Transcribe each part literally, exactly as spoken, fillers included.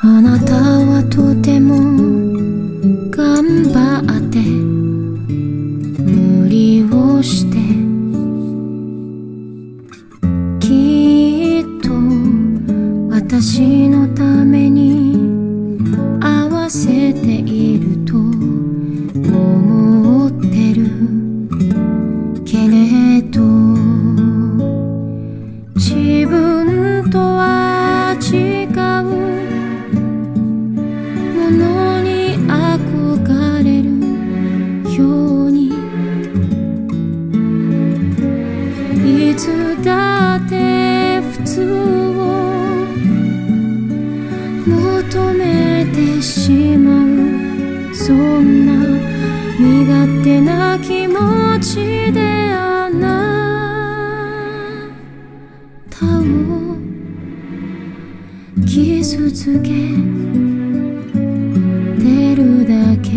あなたはとても頑張って無理をしてきっと私のために合わせていると思ってるけれど自分とは違うものに憧れるようにいつだって普通を求めてしまうそんな身勝手な気持ちであなたを傷つけてるだけ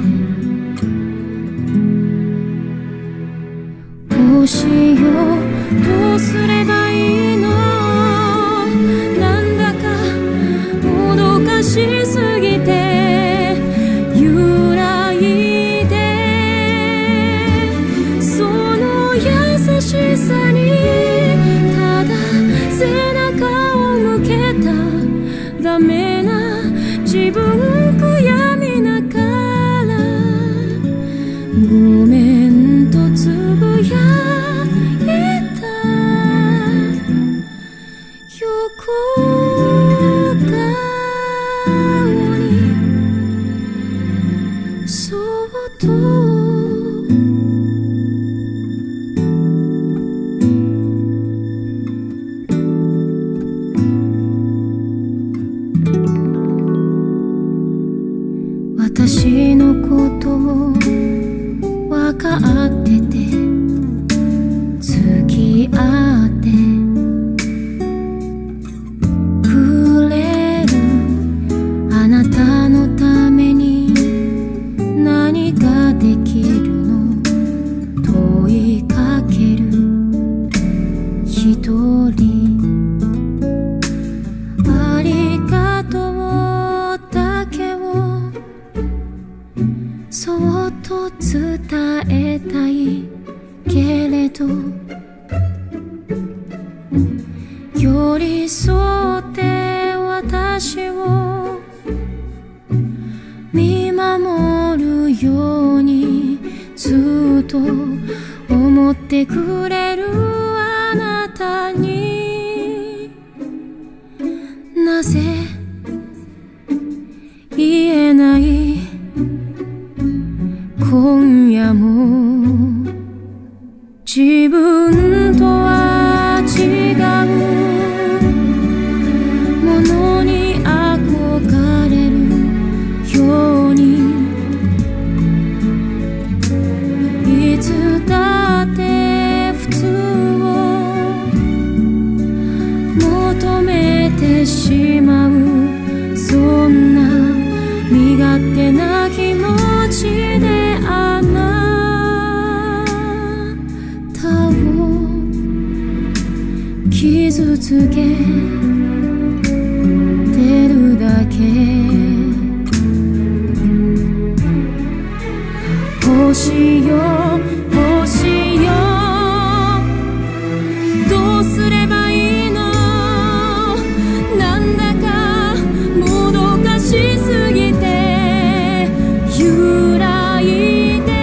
星よどうすればいいのなんだかもどかしすぎて揺らいでその優しさにただ背中を向けたダメな自分悔やみながらごめんとつぶやいた横顔にそっと私のことを分かってて付き合ってくれるあなたのために何ができるの問いかける一人ありがとうだけをそっと伝えたいけれど寄り添って私を見守るようにずっと思ってくれるあなたになぜ言えない今夜も自分とは違うものに憧れるようにいつだって普通を求めてしまうそんな身勝手な気持ちであなたを傷つけてるだけ星よ星よどうすればいいのなんだかもどかしすぎて揺らいで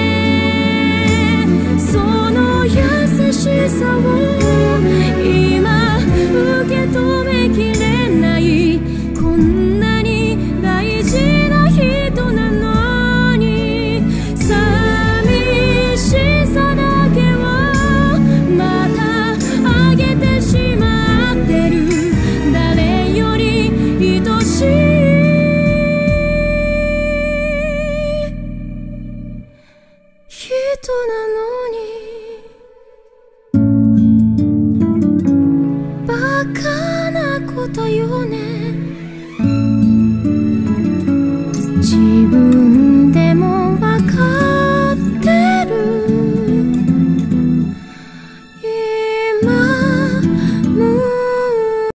その優しさを今受け止めきれないこんなに大事な人なのに寂しさだけはまたあげてしまってる誰より愛しい人なのにバカなことよね自分